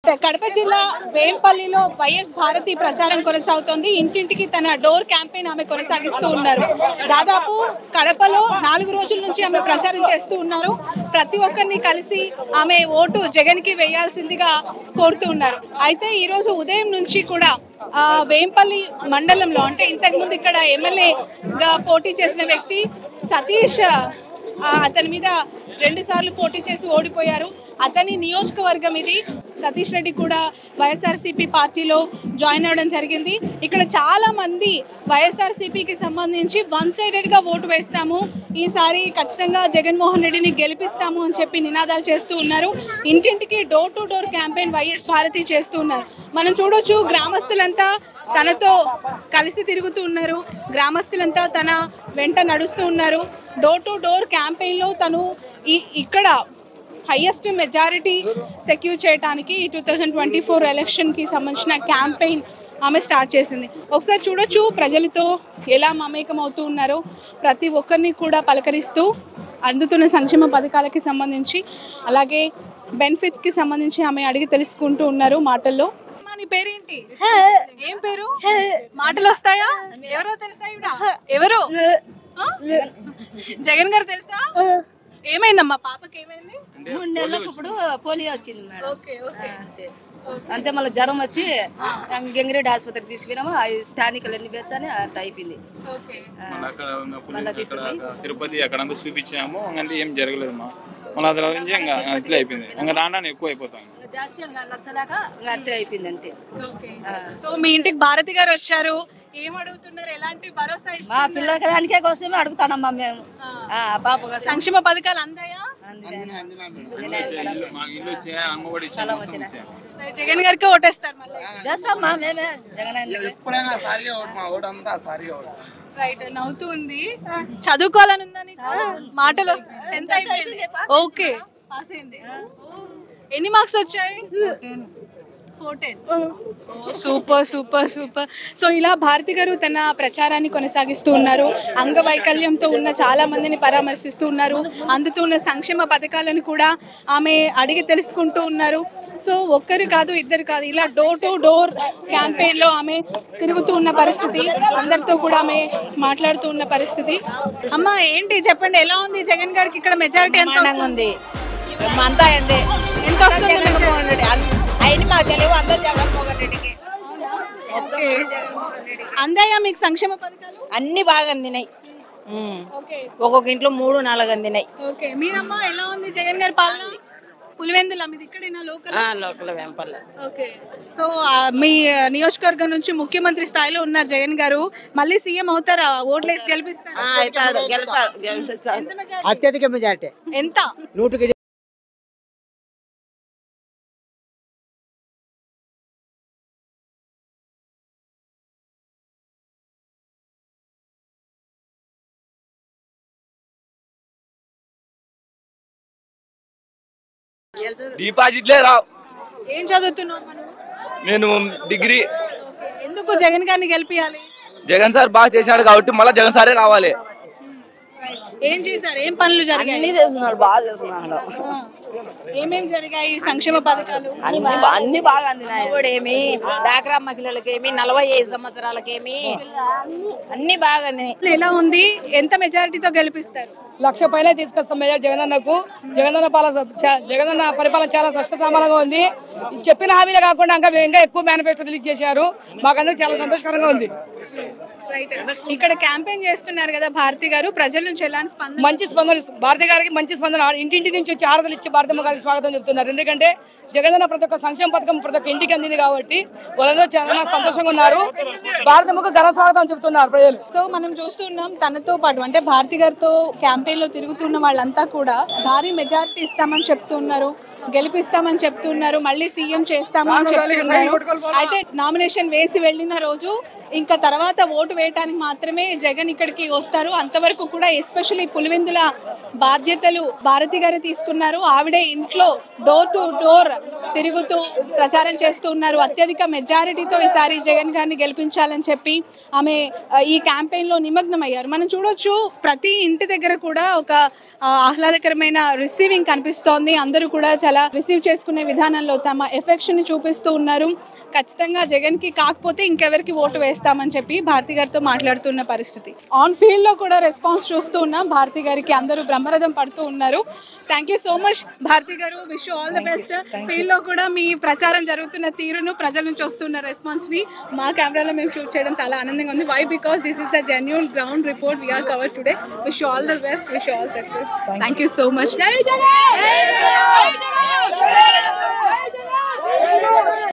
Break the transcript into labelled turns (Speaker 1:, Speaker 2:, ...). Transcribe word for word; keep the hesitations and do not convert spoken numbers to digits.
Speaker 1: కడప జిల్లా వేంపల్లిలో వైఎస్ భారతి ప్రచారం కొనసాగుతోంది. ఇంటింటికి తన డోర్ క్యాంపెయిన్ ఆమె కొనసాగిస్తూ ఉన్నారు. దాదాపు కడపలో నాలుగు రోజుల నుంచి ఆమె ప్రచారం చేస్తూ ఉన్నారు. ప్రతి ఒక్కరిని కలిసి ఆమె ఓటు జగన్ కి వేయాల్సిందిగా కోరుతూ ఉన్నారు. అయితే ఈరోజు ఉదయం నుంచి కూడా వేంపల్లి మండలంలో అంటే ఇంతకుముందు ఇక్కడ ఎమ్మెల్యేగా పోటీ చేసిన వ్యక్తి సతీష్ అతని మీద రెండు సార్లు పోటీ చేసి ఓడిపోయారు. అతని నియోజకవర్గం ఇది. సతీష్ రెడ్డి కూడా వైఎస్ఆర్సీపీ పార్టీలో జాయిన్ అవ్వడం జరిగింది. ఇక్కడ చాలా మంది వైఎస్ఆర్సీపీకి సంబంధించి వన్ సైడెడ్గా ఓటు వేస్తాము, ఈసారి ఖచ్చితంగా జగన్మోహన్ రెడ్డిని గెలిపిస్తాము అని చెప్పి నినాదాలు చేస్తూ ఉన్నారు. ఇంటింటికి door to door campaign YS Bharathi చేస్తూ ఉన్నారు. మనం చూడొచ్చు, గ్రామస్తులంతా తనతో కలిసి తిరుగుతూ ఉన్నారు. గ్రామస్తులంతా తన వెంట నడుస్తూ ఉన్నారు. డోర్ టు డోర్ క్యాంపెయిన్లో తను ఈ ఇక్కడ హైయెస్ట్ మెజారిటీ సెక్యూర్ చేయడానికి టూ థౌజండ్ ట్వంటీ ఫోర్ ఎలక్షన్కి సంబంధించిన క్యాంపెయిన్ ఆమె స్టార్ట్ చేసింది. ఒకసారి చూడొచ్చు ప్రజలతో ఎలా మమేకం అవుతూ ఉన్నారో, ప్రతి ఒక్కరిని కూడా పలకరిస్తూ అందుతున్న సంక్షేమ పథకాలకి సంబంధించి అలాగే బెనిఫిట్స్కి సంబంధించి ఆమె అడిగి తెలుసుకుంటూ ఉన్నారు మాటల్లో. నీ పేరేంటి? ఏం పేరు? మాటలు వస్తాయా? ఎవరో తెలుసా? ఇవిడ ఎవరు? జగన్ గారు తెలుసా? ఏమైందమ్మా పాపకి? ఏమైంది?
Speaker 2: మూడు నెలలకు ఇప్పుడు పోలియో వచ్చింది మేడం.
Speaker 1: ఓకే ఓకే
Speaker 2: అంతే అంతే మళ్ళీ జ్వరం వచ్చి గంగిరెడ్డి ఆసుపత్రికి తీసుకున్నాము. టానికలు అన్ని పెంచాని అట్లా అయిపోయింది.
Speaker 3: తిరుపతి అక్కడంతా చూపించాము, అంటే ఏం జరగలేదు మా మళ్ళీ అట్లా ఇంకా అట్లా అయిపోయింది. ఇంకా రానా ఎక్కువ అయిపోతాం
Speaker 2: నచ్చలేక అట్లే అయిపోయింది అంతే.
Speaker 1: సో మీ ఇంటికి భారతి గారు వచ్చారు, ఏం అడుగుతున్నారు? ఎలాంటి భరోసా?
Speaker 2: మా పిల్లలకి దానికే కోసమే అడుగుతానమ్మా మేము. పాప
Speaker 1: సంక్షేమ పథకాలు అందాయా? జగన్ గారికి ఓటేస్తారు మళ్ళీ?
Speaker 2: చేస్తామ్మా మేమే జగన్.
Speaker 1: రైట్, నవ్వుతూ ఉంది. చదువుకోవాలని ఉందా నీకు? మాటలు టెన్త్ అయిపోయింది. ఓకే, పాస్ అయింది. ఎన్ని మార్క్స్ వచ్చాయి? Super super super. సో ఇలా భారతి గారు తన ప్రచారాన్ని కొనసాగిస్తూ ఉన్నారు. అంగవైకల్యంతో ఉన్న చాలా మందిని పరామర్శిస్తూ ఉన్నారు. అందుతున్న సంక్షేమ పథకాలను కూడా ఆమె అడిగి తెలుసుకుంటూ ఉన్నారు. సో ఒక్కరు కాదు, ఇద్దరు కాదు, ఇలా డోర్ టు డోర్ క్యాంపెయిన్లో ఆమె తిరుగుతూ ఉన్న పరిస్థితి, అందరితో కూడా ఆమె మాట్లాడుతూ ఉన్న పరిస్థితి. అమ్మ ఏంటి చెప్పండి, ఎలా ఉంది జగన్ గారికి ఇక్కడ మెజారిటీ ఎంత ఉంది? ఎంత వస్తుంది?
Speaker 4: అయినా మాకు తెలియదు, అంతా జగన్మోహన్ రెడ్డికి.
Speaker 1: అందాయా మీకు సంక్షేమ పథకాలు?
Speaker 4: అన్ని బాగా అందినాయి. ఒక్కొక్క ఇంట్లో మూడు నాలుగు అందినాయి.
Speaker 1: ఓకే, మీరమ్మా ఎలా ఉంది జగన్ గారి పాలన? పులివెందుల మీది ఇక్కడైనా local?
Speaker 4: Local Vempalli.
Speaker 1: Okay, so మీ నియోజకవర్గం నుంచి ముఖ్యమంత్రి స్థాయిలో ఉన్నారు జగన్ గారు, మళ్ళీ సీఎం అవుతారా? ఓట్లు వేసి గెలిపిస్తారా?
Speaker 5: అత్యధిక మెజారిటీ.
Speaker 1: ఎంత?
Speaker 5: నూటికి
Speaker 6: డిపాజిట్లే రావు.
Speaker 1: ఏం చదువుతున్నావు మనం?
Speaker 6: నేను డిగ్రీ.
Speaker 1: ఎందుకు జగన్ గారిని గెలిపియాలి?
Speaker 6: జగన్ సార్ బాగా చేసినాడు కాబట్టి మళ్ళీ జగన్ సారే రావాలి.
Speaker 1: ఏం చేశారు? ఏం పనులు జరిగాయి?
Speaker 4: అన్ని చేస్తున్నాడు, బాగా చేస్తున్నాడు.
Speaker 1: ఏమేం జరిగాయి సంక్షేమ పథకాలు?
Speaker 4: అన్ని బాగా అందినాయి. ఏమి డాక్రా మహిళలకేమి, నలభై ఐదు సంవత్సరాలకేమి అన్ని బాగా అందినాయి.
Speaker 1: ఎలా ఉంది? ఎంత మెజారిటీతో గెలిపిస్తారు?
Speaker 7: లక్ష పైన తీసుకొస్తాం మెజార్ జగనన్నకు. జగనన్న పాలన జగనన్న పరిపాలన చాలా సస్యశ్యామలంగా ఉంది. చెప్పిన హామీలే కాకుండా ఇంకా ఇంకా ఎక్కువ మేనిఫెస్టో రిలీజ్ చేశారు. మాకందరికి చాలా సంతోషకరంగా ఉంది.
Speaker 1: ఇక్కడ క్యాంపెయిన్ చేస్తున్నారు కదా భారతి గారు, ప్రజల నుంచి ఎలాంటి స్పందన?
Speaker 7: మంచి స్పందన, భారతి గారికి మంచి స్పందన. ఇంటింటి నుంచి వచ్చి ఆరతలు ఇచ్చి భారతమ్మ గారికి స్వాగతం చెప్తున్నారు. ఎందుకంటే జగనన్న ప్రతి ఒక్క సంక్షేమ పథకం ప్రతి ఒక్క ఇంటికి అందింది కాబట్టి వాళ్ళందరూ చాలా సంతోషంగా ఉన్నారు. భారతమ్మకు ఘన స్వాగతం చెప్తున్నారు ప్రజలు.
Speaker 1: సో మనం చూస్తున్నాం, తనతో పాటు అంటే భారతి గారితో క్యాంపెయిన్ లో తిరుగుతున్న వాళ్ళంతా కూడా భారీ మెజారిటీ ఇస్తామని చెప్తున్నారు, గెలిపిస్తామని చెప్తున్నారు, మళ్ళీ సీఎం చేస్తామని చెప్తున్నారు. అయితే నామినేషన్ వేసి వెళ్ళిన రోజు ఇంకా తర్వాత ఓటు వేయడానికి మాత్రమే జగన్ ఇక్కడికి వస్తారు. అంతవరకు కూడా ఎస్పెషల్లీ పులివెందుల బాధ్యతలు భారతి గారు తీసుకున్నారు. ఆవిడే ఇంట్లో డోర్ టు డోర్ తిరుగుతూ ప్రచారం చేస్తూ ఉన్నారు. అత్యధిక మెజారిటీతో ఈసారి జగన్ గారిని గెలిపించాలని చెప్పి ఆమె ఈ క్యాంపెయిన్లో నిమగ్నం అయ్యారు. మనం చూడొచ్చు, ప్రతి ఇంటి దగ్గర కూడా ఒక ఆహ్లాదకరమైన రిసీవింగ్ కనిపిస్తోంది. అందరూ కూడా చాలా చాలా రిసీవ్ చేసుకునే విధానంలో తమ ఎఫెక్షన్ ని చూపిస్తూ ఉన్నారు. ఖచ్చితంగా జగన్ కి కాకపోతే ఇంకెవరికి ఓటు వేస్తామని చెప్పి భారతి గారితో మాట్లాడుతున్న పరిస్థితి. ఆన్ ఫీల్డ్ లో కూడా రెస్పాన్స్ చూస్తూ ఉన్నాం. భారతి గారికి అందరూ బ్రహ్మరథం పడుతూ ఉన్నారు. Thank you so much Bharathi garu. Wish all the best. Field లో కూడా మీ ప్రచారం జరుగుతున్న తీరును, ప్రజల నుంచి వస్తున్న రెస్పాన్స్ ని మా కెమెరాలో మేము షూట్ చేయడం చాలా ఆనందంగా ఉంది. Why because this is the genuine ground report we are cover today. Wish all the best. Wish all success. Thank you so much.